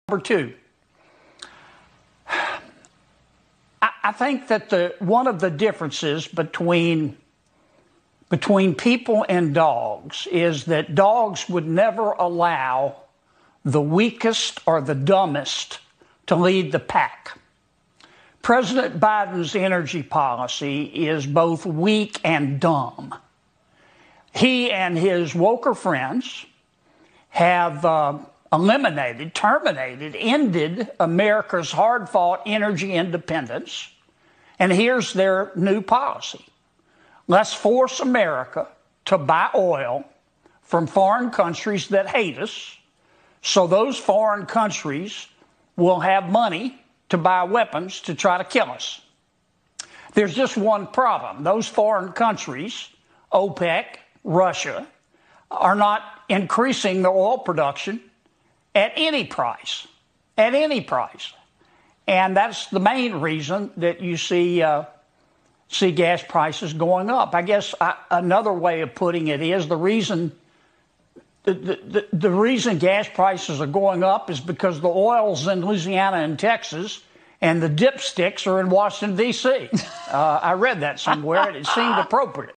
Number two, I think that one of the differences between people and dogs is that dogs would never allow the weakest or the dumbest to lead the pack. President Biden's energy policy is both weak and dumb. He and his woker friends have ended America's hard-fought energy independence. And here's their new policy. Let's force America to buy oil from foreign countries that hate us, so those foreign countries will have money to buy weapons to try to kill us. There's just one problem. Those foreign countries, OPEC, Russia, are not increasing their oil production at any price. And that's the main reason that you see gas prices going up. I guess another way of putting it is the reason gas prices are going up is because the oil's in Louisiana and Texas and the dipsticks are in Washington, D.C. I read that somewhere and it seemed appropriate.